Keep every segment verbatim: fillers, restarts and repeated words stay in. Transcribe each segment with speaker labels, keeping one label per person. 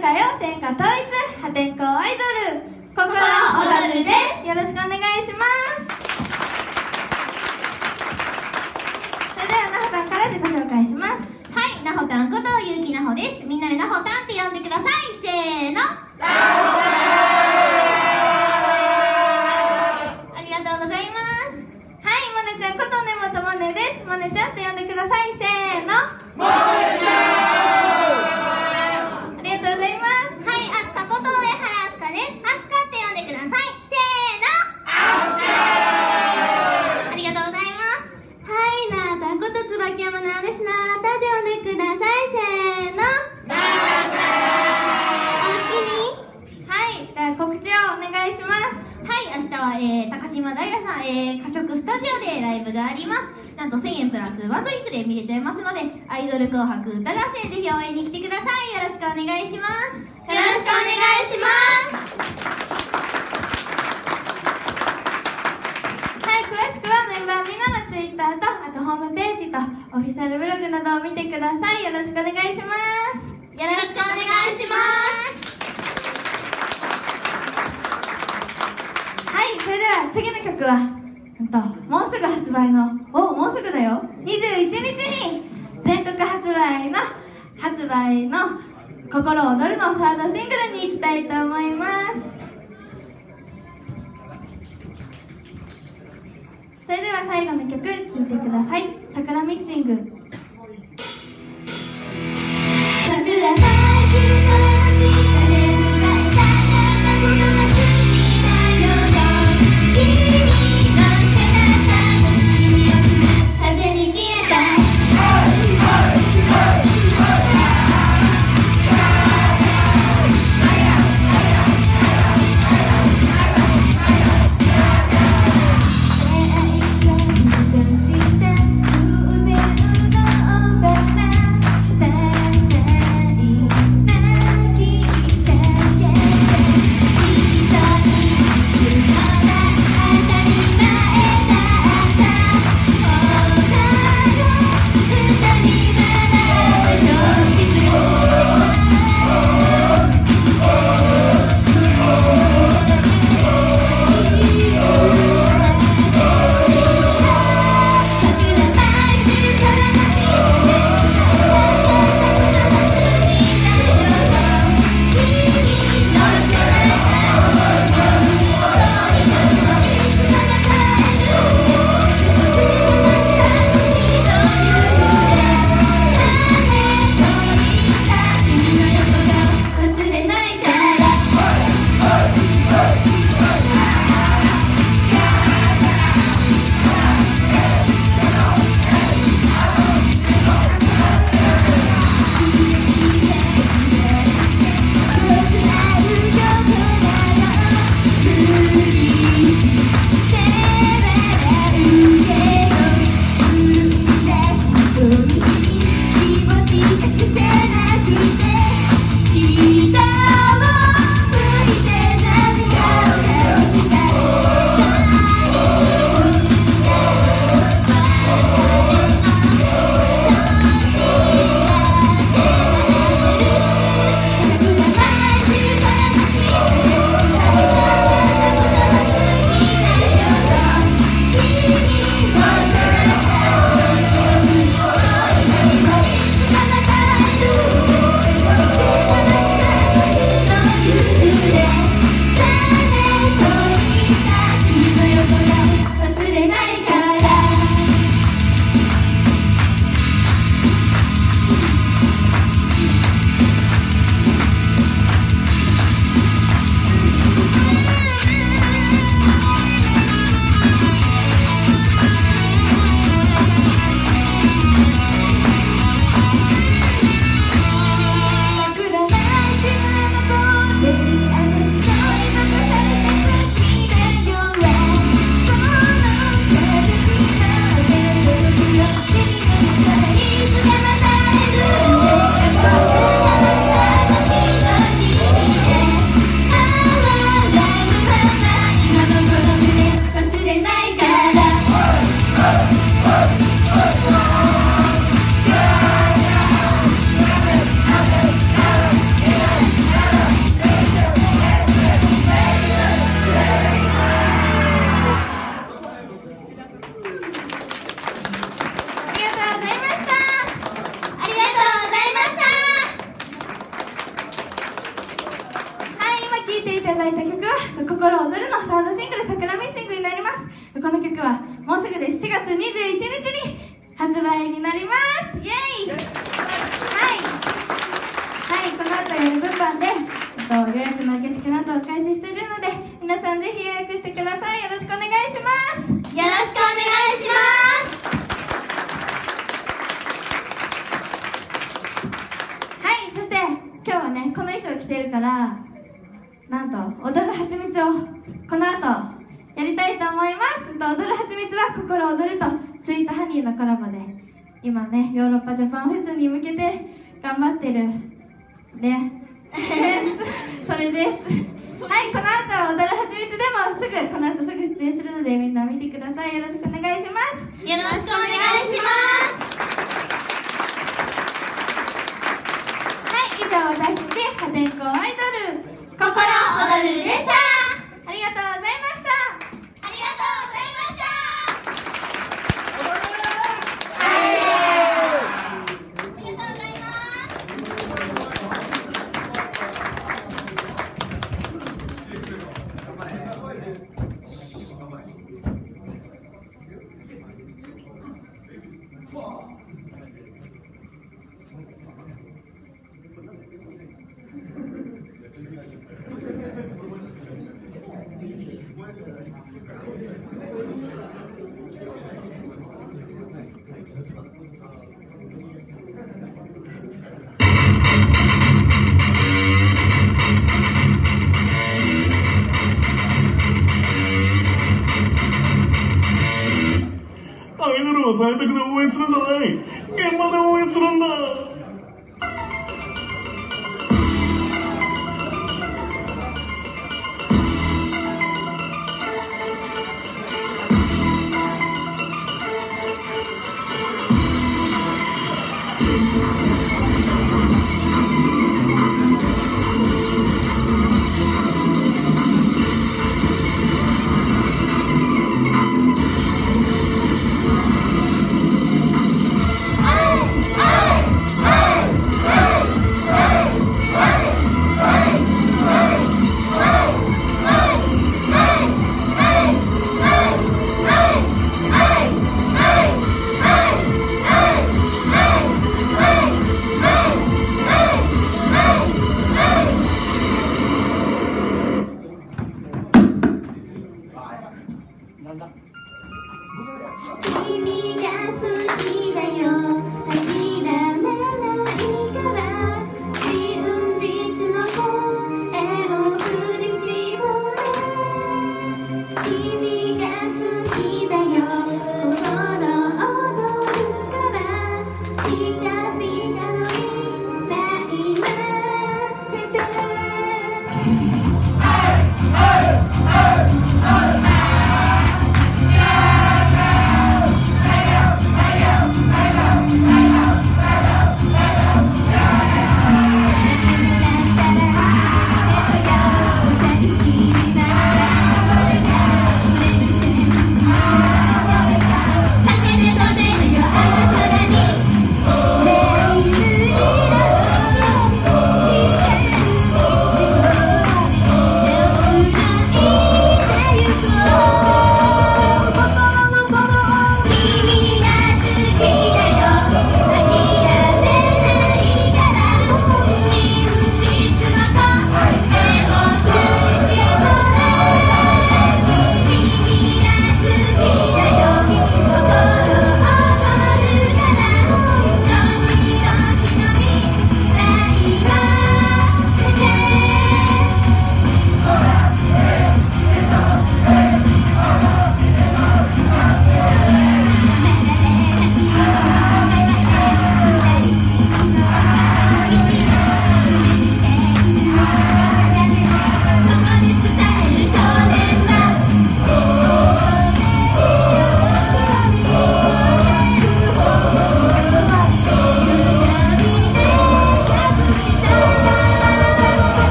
Speaker 1: 歌よ天下統一破天荒アイドル心踊るです。よろしくお願いします。それではなほたんから自己紹介します。
Speaker 2: はい、なほたんことゆうきなほです。みんなでなほたんって呼んでください。せーの、ありがとうございます。
Speaker 1: はい、もねちゃんこと根本もねです。もねちゃんって呼んでください。せーの、
Speaker 3: もねちゃ
Speaker 1: ん。ありがとうございます。
Speaker 2: はい、あすかこと上原あすかです。あすかって呼んでください。せーの、
Speaker 3: あすか
Speaker 2: ありがとうございます。
Speaker 1: はい、なーたんこと椿山なおです。なーたって呼んでください。せーの、
Speaker 3: なーた
Speaker 1: はい、では告知をお願いします。
Speaker 2: はい、明日は、えー、高島平さん、えー、過食スタジオでライブがあります。なんとせんえんプラスワンドリンクで見れちゃいますので、アイドル紅白歌合戦ぜひ応援に来てください。よろしくお願いします。
Speaker 1: よろしくお願いします。はい、詳しくはメンバーみんなのツイッターと、あとホームページとオフィシャルブログなどを見てください。よろしくお願いします。
Speaker 2: よろしくお願いします。
Speaker 1: はい、それでは次の曲はなんともうすぐ発売のおもうすぐだよにじゅういちにちに全国発売の発売の心躍るのサードシングルに行きたいと思います。それでは最後の曲聴いてください。桜ミッシング。桜が空の下で伝えたかったことが好きだよと君の背中の隙によく風に消えた「 いていただいた曲は「心躍る」のサードシングル「桜ミッシング」になります。この曲はもうすぐでしちがつにじゅういちにちに発売になります。イエイ。はいはい、この後やる物販で予約の受付などを開始しているので、皆さんぜひ予約してください。よろしくお願いします。
Speaker 2: よろしくお願いします。
Speaker 1: はい、そして今日はねこの衣装着てるからなんと踊るはちみつをこの後やりたいと思います。踊るはちみつは心躍るとスイートハニーのコラボで今ねヨーロッパジャパンフェスに向けて頑張ってるねそれです。はい、この後踊るはちみつでもすぐこの後すぐ出演するのでみんな見てください。よろしくお願いします。
Speaker 2: よろしくお願いします。
Speaker 1: はい、以上私たち破天荒アイドル
Speaker 2: 心躍るでした。
Speaker 1: ありがとうございました。
Speaker 2: ありがとうございました。ありがとうございます。
Speaker 4: アイドルは在宅で応援するんじゃない、現場で応援するんだ。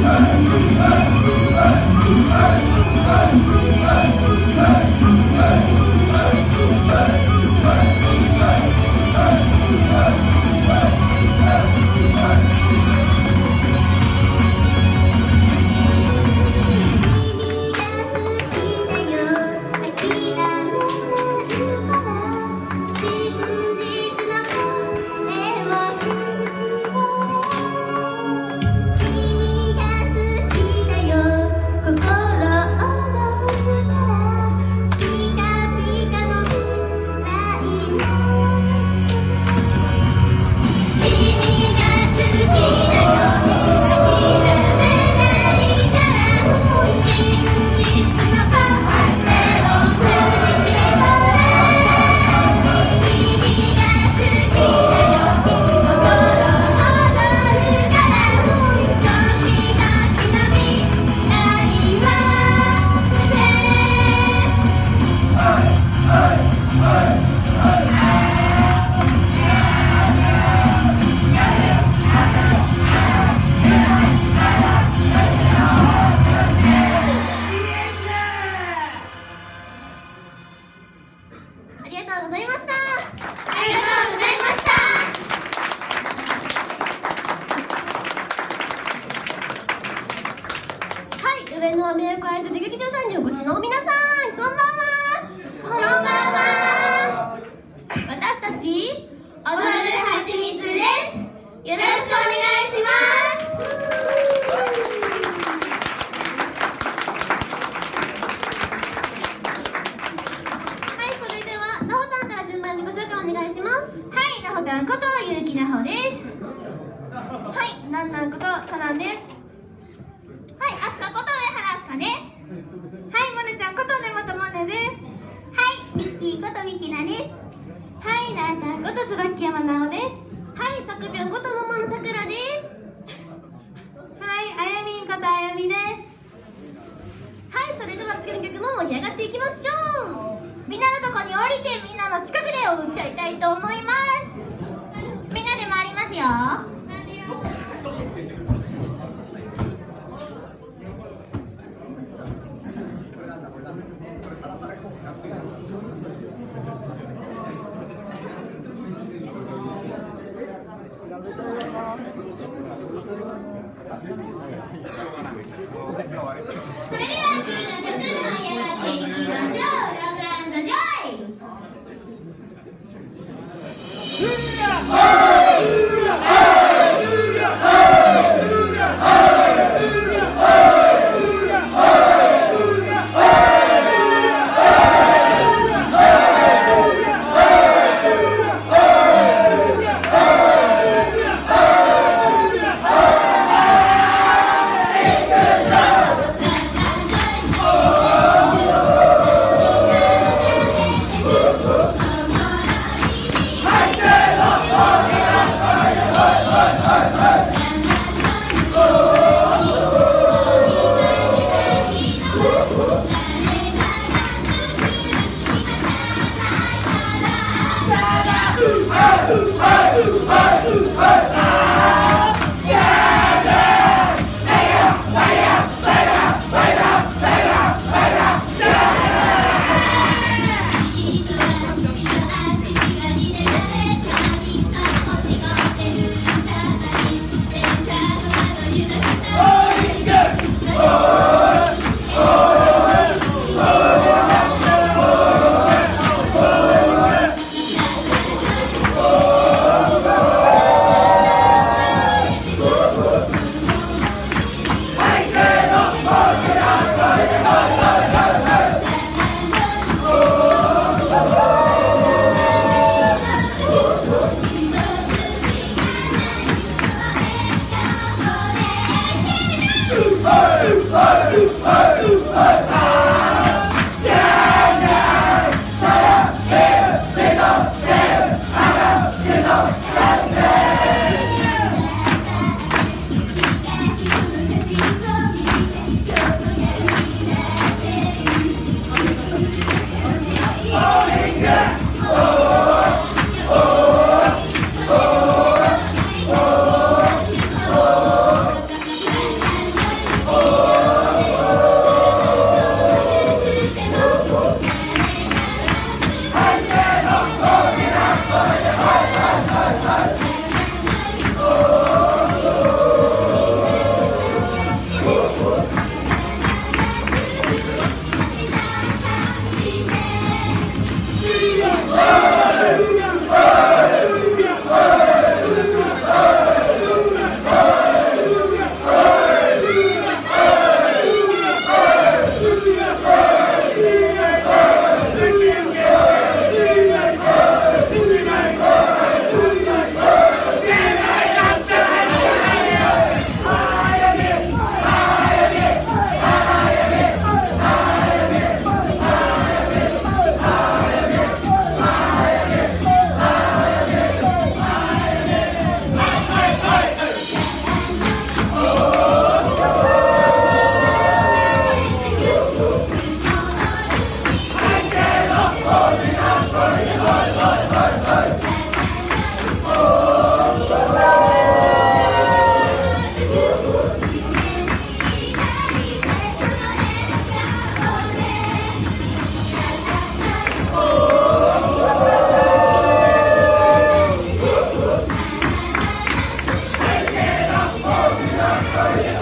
Speaker 5: 上野アメ横アイドル劇場さんにお越しの皆さん、こんばんは。
Speaker 2: こんばんは。
Speaker 5: 私たち踊るはちみつです。よろしくお願いします。はい、それではなほたんから順番にご紹介お願いします。
Speaker 2: はい、なほたんことゆうきなほです。
Speaker 1: はい、なんなんことかなんです。
Speaker 5: はい、あつかこと上原あつかです。
Speaker 1: はい、もねちゃんこと根本もねです。
Speaker 5: はい、ミッキーことミキナです。
Speaker 1: はい、なーたんこと椿山直です。
Speaker 5: はい、さくぴょんこと桃のさくらです。
Speaker 1: はい、あやみんことあやみです。
Speaker 5: はい、それでは次の曲も盛り上がっていきましょう。
Speaker 2: みんなのとこに降りてみんなの近くで踊っちゃいたいと思います。みんなで回りますよ。それでは次の曲盛り上がっていきましょう。ラブ&ジョイ。
Speaker 5: はい、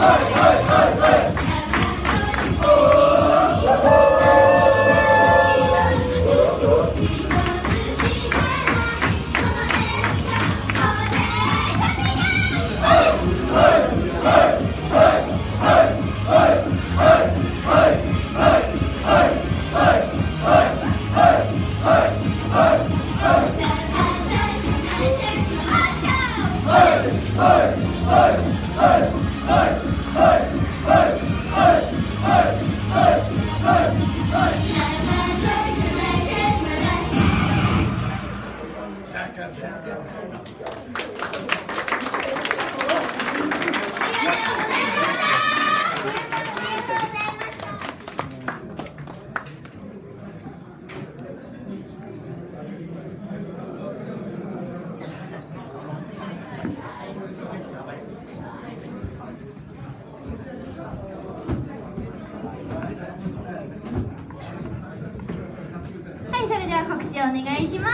Speaker 2: はい、それでは告知をお願いします。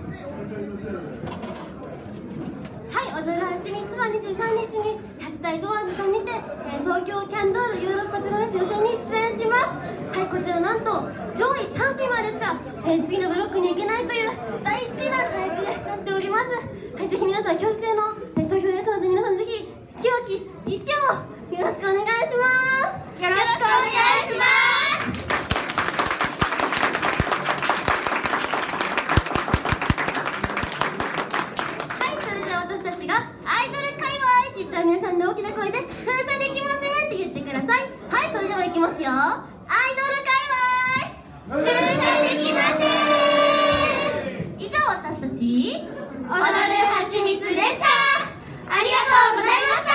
Speaker 5: はい、踊るはちみつはにじゅうさんにちに初台ドアーズさんにて、えー東京キャンドールユーロッパチョロフェス予選に出演します。はい、こちらなんと上位さんびまでしか、えー次のブロックに行けないという第一弾配布になっております。はい、ぜひ皆さん挙手制の、えー投票ですので、皆さんぜひ清き一票よろしくお願いします。
Speaker 2: よろしくお願いします。
Speaker 5: 私たちがアイドル界隈って言ったら皆さんで大きな声で封鎖できませんって言ってください。はい、それではいきますよ。アイドル界隈封鎖できません。以上、私たち踊るはちみつでした。ありがとうございました。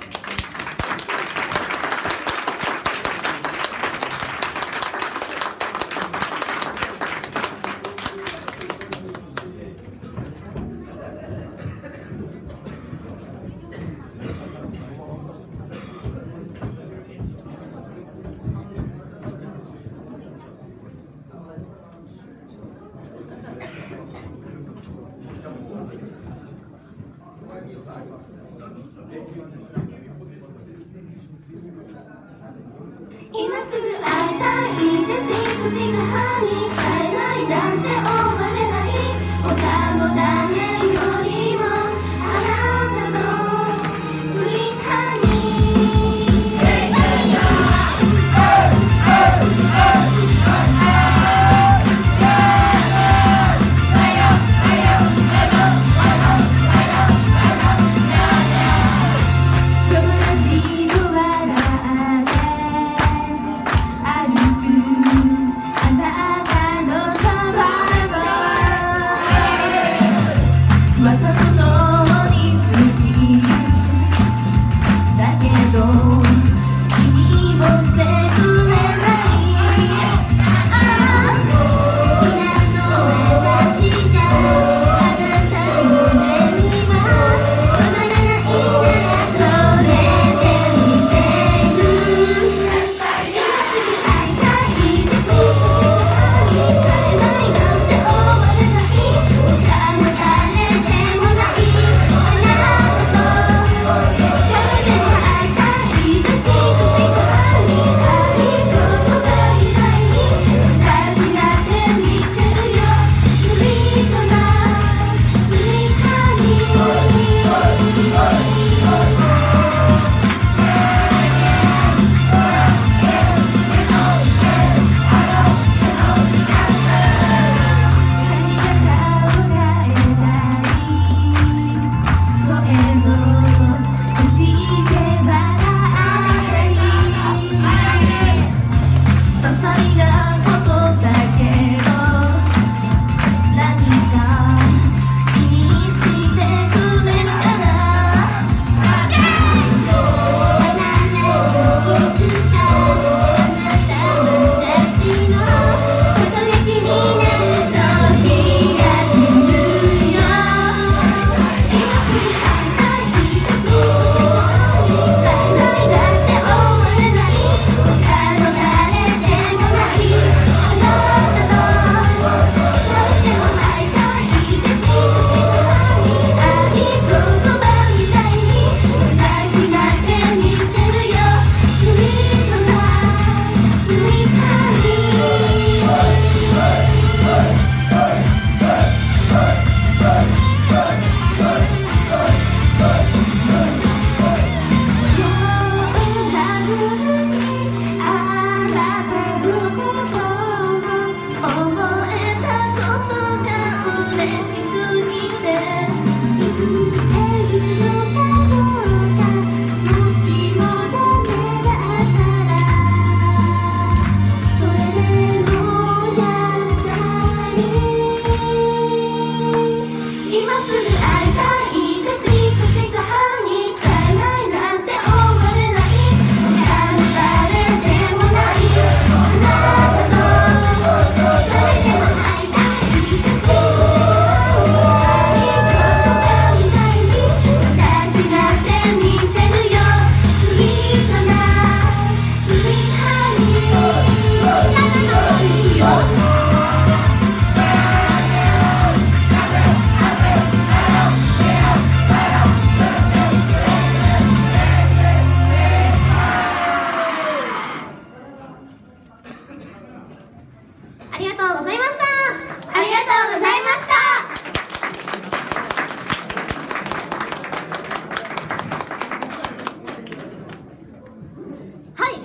Speaker 5: 今すぐ会いたいです。しか歯に伝えないなんて思われない。他の誰よりもあなたのスイートハニー。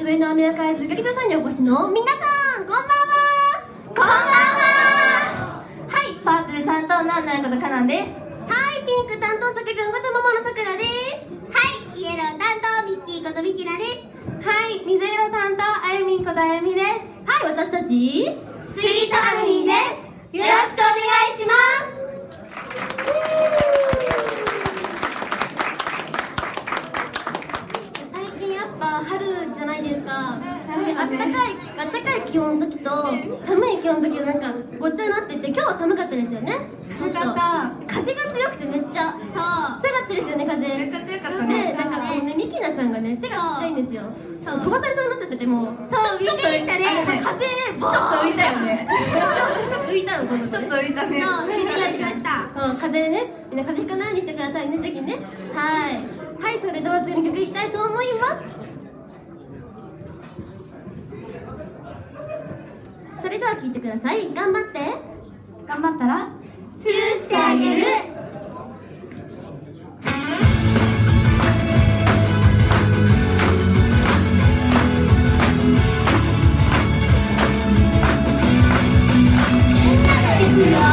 Speaker 5: 上野アメリカズ劇場さんにお越しの皆さん、こんばんは。
Speaker 1: こんばんは。はい、パープル担当なんないことかなんです。
Speaker 5: はい、ピンク担当作品こと桃のさくらです。
Speaker 2: はい、イエロー担当ミッキーことミキラです。
Speaker 1: はい、水色担当あゆみんことあゆみです。
Speaker 5: はい、私たち
Speaker 1: スイートハニーです。よろしくお願いします。
Speaker 5: 最近やっぱ春じゃないですか。あったかいあったかい気温の時と寒い気温の時なんかごっちゃになってて、今日は寒かったですよね。
Speaker 1: 寒かった。
Speaker 5: 風が強くてめっちゃそう強かったですよね。風
Speaker 1: めっちゃ強かったね。
Speaker 5: でなんかこうね、ミキナちゃんがね手がちっちゃいんですよ。
Speaker 2: そう
Speaker 5: 飛ばされそうになっちゃってて、もう
Speaker 2: そう見てきたね。
Speaker 5: 風ボーン
Speaker 1: ちょっと浮いたよね。
Speaker 5: ちょっと浮いたの、この
Speaker 1: ちょっと浮いたね。
Speaker 2: そう失礼しました。
Speaker 5: そう風でね、みんな風邪ひかないようにしてくださいね、ぜひね。はいはい、それでは次の曲いきたいと思います。それでは聴いてください。頑張って
Speaker 1: 頑張ったら
Speaker 2: チューしてあげる。みんなでいくよ。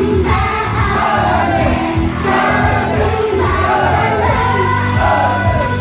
Speaker 2: 頑張れ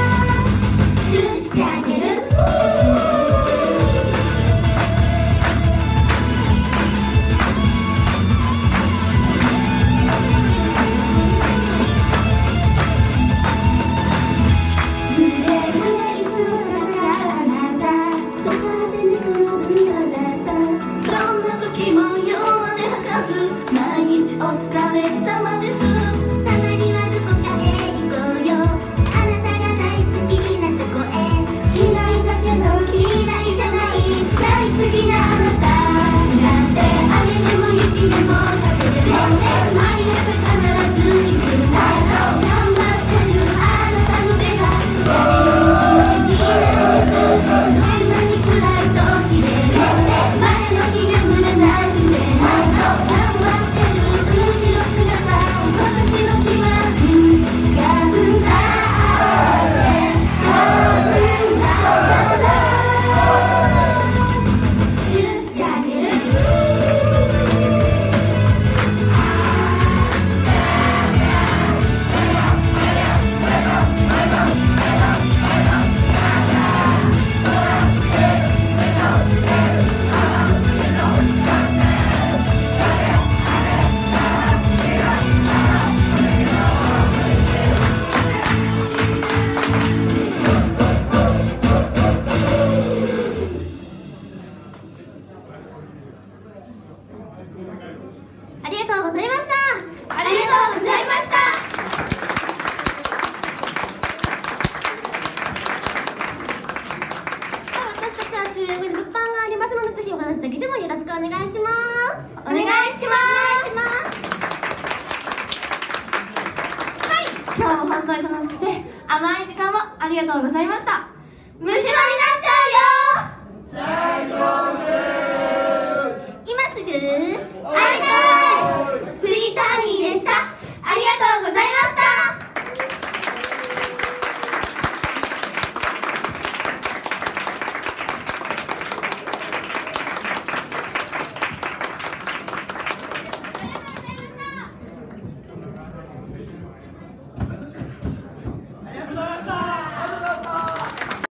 Speaker 5: がとうございました。
Speaker 2: ありがとうございました。
Speaker 5: 私たちは終了後に物販がありますので、ぜひお話だけでもよろしくお願いします。
Speaker 2: お願いします。
Speaker 1: 今日も本当に楽しくて甘い時間をありがとうございました。
Speaker 2: 虫歯になっちゃうよ。今すぐ会いたい。スイートハニーでした。ありがとうございました。